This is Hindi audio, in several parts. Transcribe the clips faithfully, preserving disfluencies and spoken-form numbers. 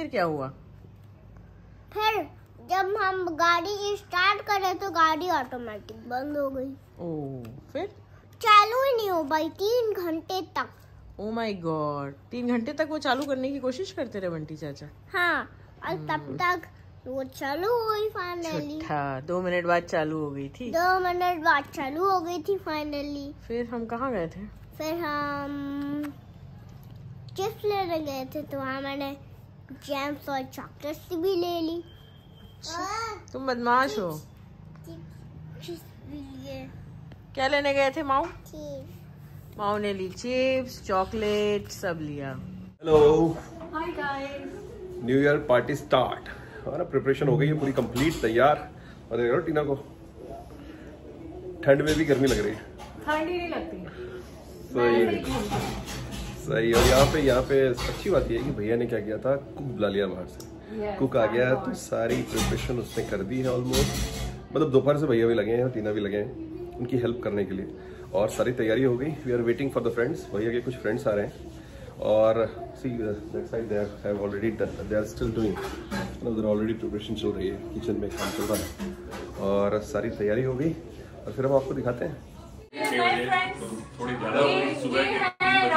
क्या हुआ? फिर जब हम गाड़ी स्टार्ट करे तो गाड़ी ऑटोमेटिक बंद हो गई। ओह, फिर चालू ही नहीं हो पाई तीन घंटे तक। ओ माय गॉड, तीन घंटे तक वो चालू करने की कोशिश करते रहे बंटी चाचा। हाँ, और तब तक वो चालू हो गई फाइनली। दो मिनट बाद चालू हो गई थी। दो मिनट बाद चालू हो गई थी फाइनली। फिर हम कहाँ गए थे? फिर हम चिप्स लेने गए थे, तो वहाँ मैंने जैम्स और चॉकलेट्स भी ले ली। तुम बदमाश हो। चिप्स भी लिए। क्या लेने गए थे माऊ? माऊ ने ली चिप्स, चॉकलेट, सब लिया। Hello, hi guys. New year party start. हमारा प्रिपरेशन हो गई है पूरी कंप्लीट, तैयार। और देख रहे हो टीना को ठंड में भी गर्मी लग रही है। ठंडी नहीं लगती। सही सही। और यहाँ पे यहाँ पे अच्छी बात यह है कि भैया ने क्या किया था, कुक बुला लिया बाहर से। कुक आ गया तो सारी प्रिपरेशन उसने कर दी है ऑलमोस्ट। मतलब दोपहर से भैया भी लगे हैं और टीना भी लगे हैं उनकी हेल्प करने के लिए, और सारी तैयारी हो गई। We are waiting for the friends. भैया के कुछ फ्रेंड्स आ रहे हैं और see that side they have already they are still doing, मतलब ऑलरेडी प्रिपरेशन चल रही है, किचन में काम चल रहा है और सारी तैयारी हो गई। और फिर हम आपको दिखाते हैं। थोड़ी ज़्यादा सुबह के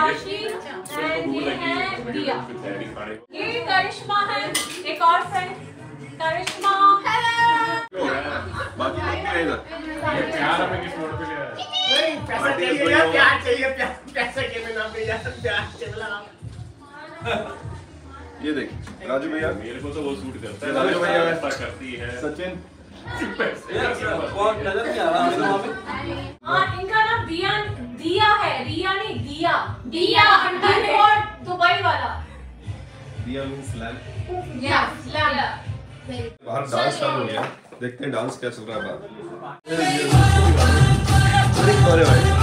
ये करिश्मा है, एक और फ्रेंड करिश्मा। बाकी प्यार हमें किस मोड़ पे ले आया? पैसा चाहिए या प्यार चाहिए? पैसा के बिना भी यार प्यार चला। ये देखिए राजू भैया, मेरे को तो वो सूट करता है। राजू भैया ऐसा करती है। सचिन, कौन नजर नहीं आ रहा है वहाँ पे? हाँ, इनका नाम दिया दिया है, रिया नहीं दिया दिया दुबई वाला। Diya means land. Yes land. बाहर डांस चालू हो गया, देखते हैं डांस क्या चल रहा है बाहर। अरे भाई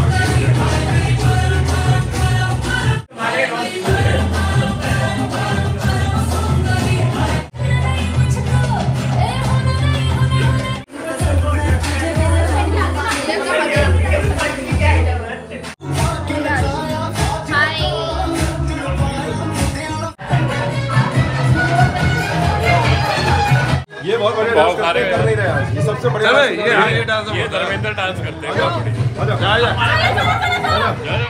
ये बहुत बढ़िया डांस करते हैं, कर नहीं रहे आज। ये सबसे बढ़िया डांस ये ये डांस ये धर्मेंद्र डांस करते हैं। आजा जा जा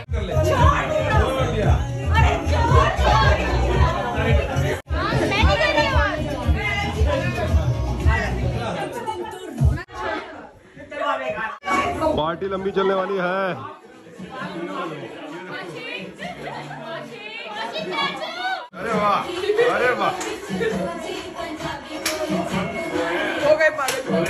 पार्टी लंबी चलने वाली है। अरे वाह, अरे वाह। हो गए पागल।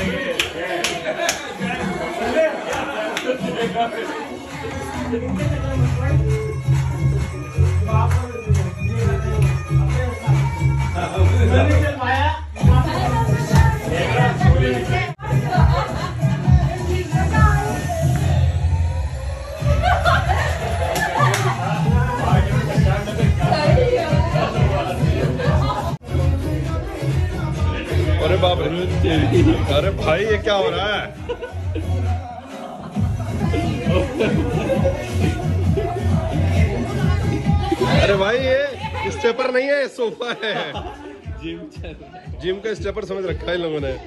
अरे बाप रे, अरे भाई ये क्या हो रहा है? अरे भाई ये स्टेपर नहीं है, सोफा है। जिम जिम का स्टेपर समझ रखा है इन लोगों ने।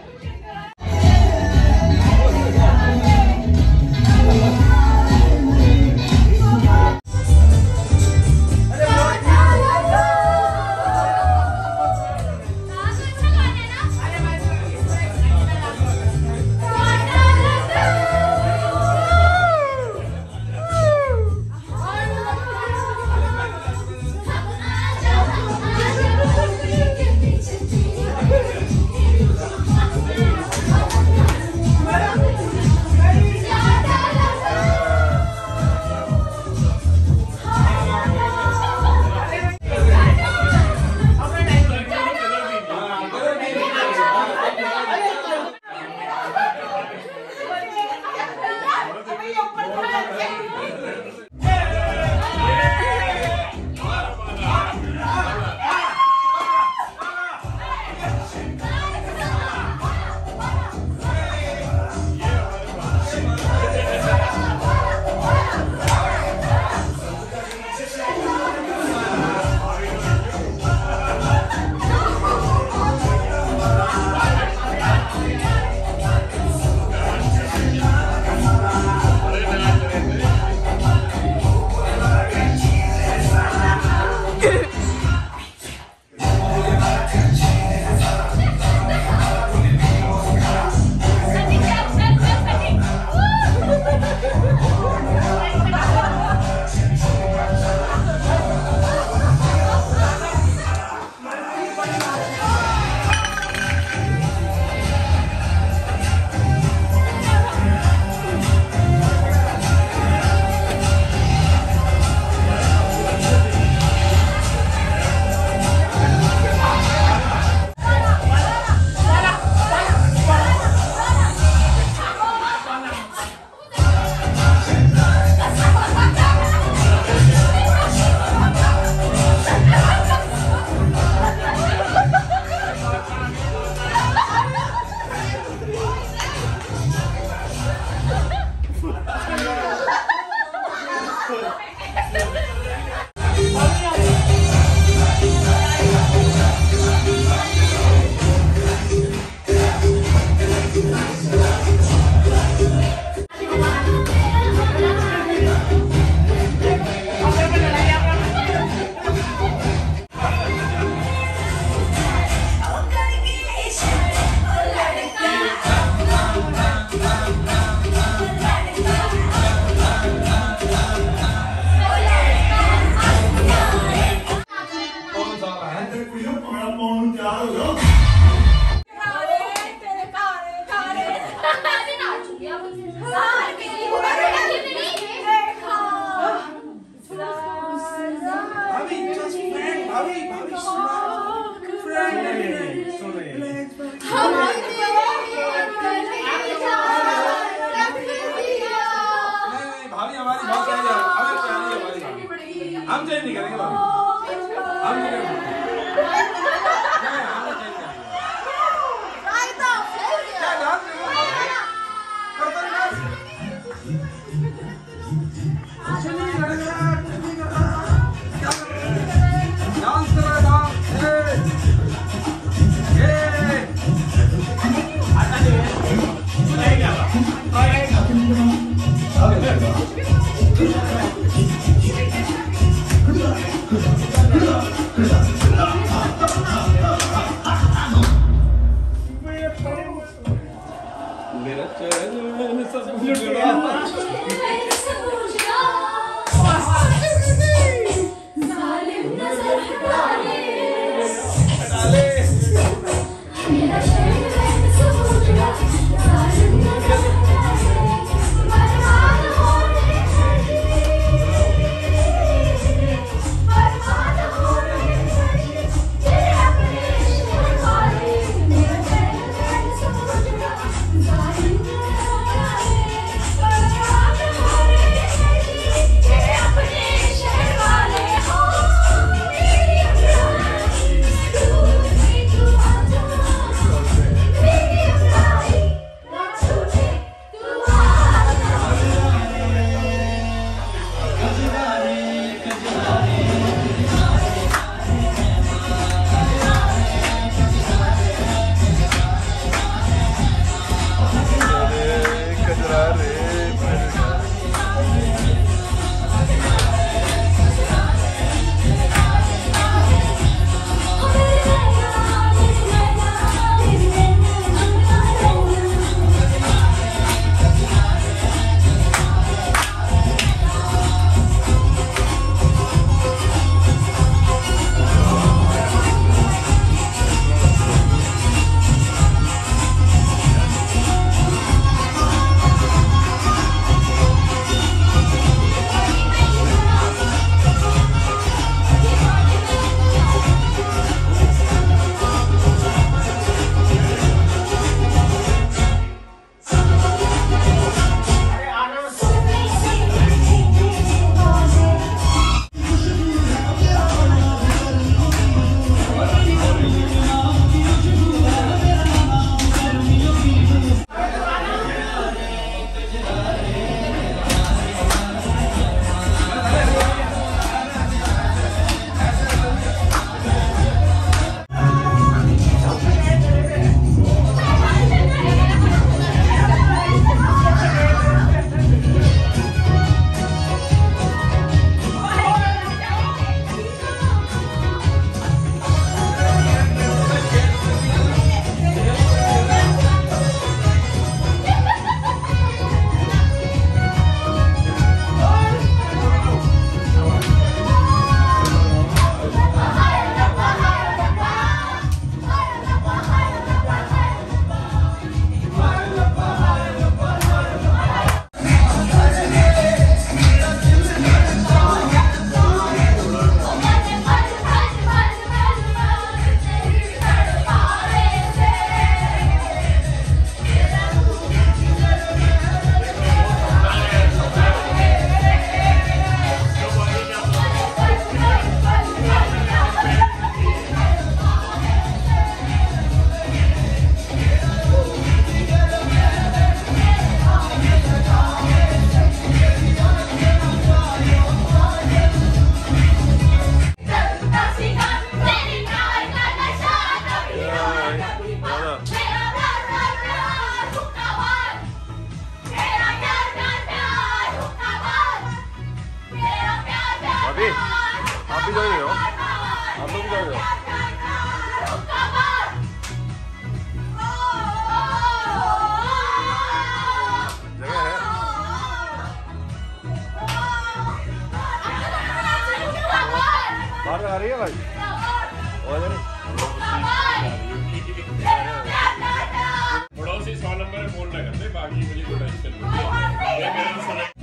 शाबाश। पड़ोसी सौ नंबर फोन ना करते, बाकी मुझे कोई टेंशन नहीं है।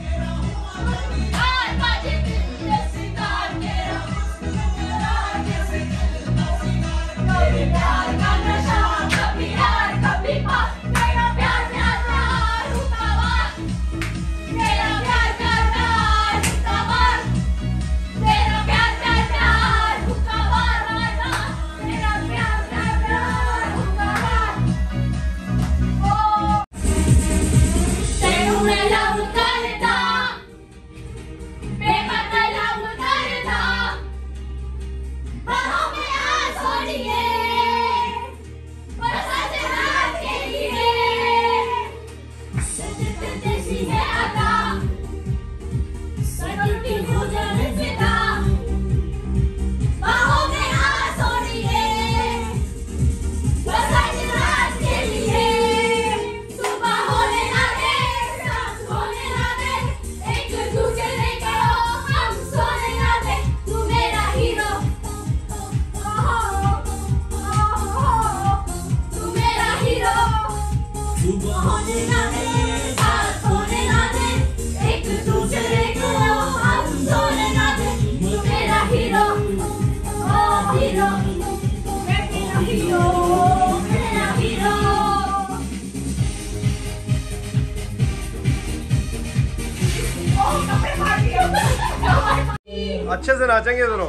अच्छे से नाचेंगे दोनों।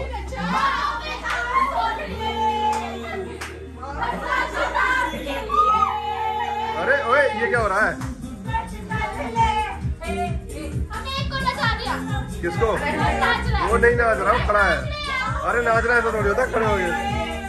अरे ओए ये क्या हो रहा है? किसको? वो नहीं नाच रहा, वो खड़ा है। अरे नाच रहा है तो थोड़ी होता, खड़े हो गए।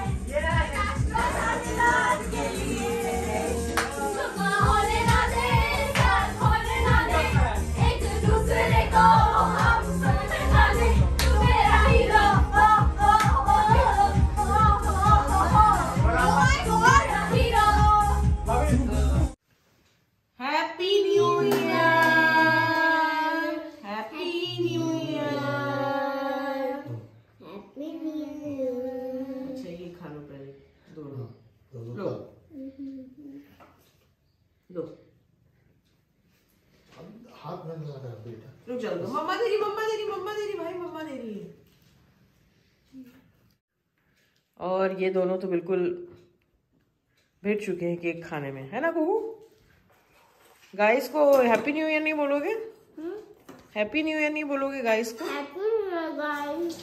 हाथ में लगा रहा बेटा। रुक जाओ, मम्मा दे रही, मम्मा दे रही, मम्मा दे रही, भाई मम्मा दे रही है। और ये दोनों तो बिल्कुल बैठ चुके हैं केक खाने में, है ना कुहू? गाइस को हैप्पी न्यू ईयर नहीं बोलोगे? हैप्पी न्यू ईयर नहीं बोलोगे गाइस को? Happy new year guys.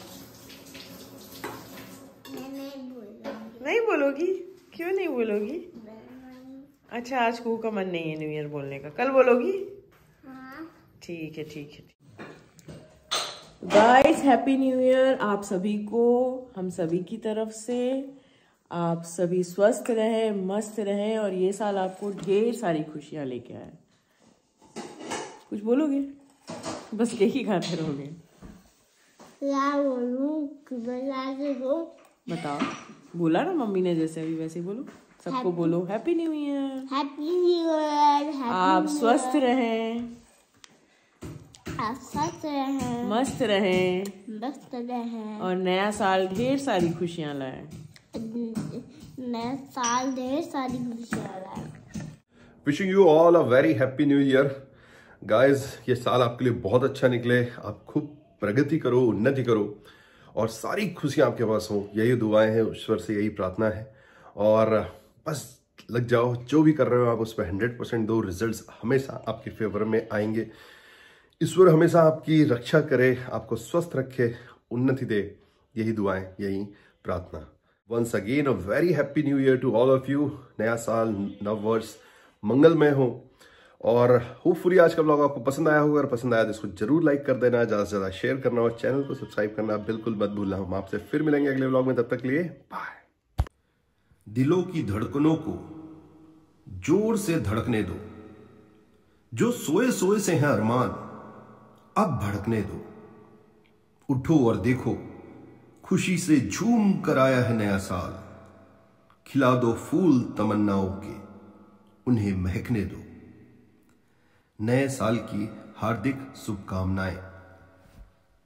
नहीं बोलूंगी। नहीं बोलोगी? क्यों नहीं बोलोगी? अच्छा आज कुहू का मन नहीं है न्यू ईयर बोलने का, कल बोलोगी? हाँ। ठीक है ठीक है। गाइस हैप्पी न्यू ईयर आप सभी को, हम सभी की तरफ से। आप सभी स्वस्थ रहें, मस्त रहें और ये साल आपको ढेर सारी खुशियां लेके आए। कुछ बोलोगे? बस केक ही खाते रहोगे? क्या बोलूं? बता दो। बताओ। बोला ना मम्मी ने जैसे अभी वैसे ही बोलो, सबको बोलो happy new year. Happy new year. आप स्वस्थ रहें, आप स्वस्थ रहें, मस्त रहें, मस्त रहें और नया साल ढेर सारी खुशियां लाए। नया साल ढेर सारी खुशियां लाए। Wishing you all a very happy new year guys. ये साल आपके लिए बहुत अच्छा निकले, आप खूब प्रगति करो, उन्नति करो और सारी खुशियां आपके पास हो, यही दुआएं हैं, ईश्वर से यही प्रार्थना है। और बस लग जाओ, जो भी कर रहे हो आप उस पर हंड्रेड परसेंट दो, रिजल्ट्स हमेशा आपके फेवर में आएंगे। ईश्वर हमेशा आपकी रक्षा करे, आपको स्वस्थ रखे, उन्नति दे, यही दुआएं, यही प्रार्थना। Once again a very happy new year to all of you. नया साल, नव वर्ष मंगलमय हो। और होपफुली आज का ब्लॉग आपको पसंद आया होगा, अगर पसंद आया तो इसको जरूर लाइक कर देना, ज़्यादा से ज़्यादा शेयर करना और चैनल को सब्सक्राइब करना बिल्कुल मत भूलना। हम आपसे फिर मिलेंगे अगले ब्लॉग में, तब तक के लिए बाय। दिलों की धड़कनों को जोर से धड़कने दो, जो सोए सोए से हैं अरमान अब भड़कने दो। उठो और देखो, खुशी से झूम कर आया है नया साल। खिला दो फूल तमन्नाओं के, उन्हें महकने दो। नए साल की हार्दिक शुभकामनाएं।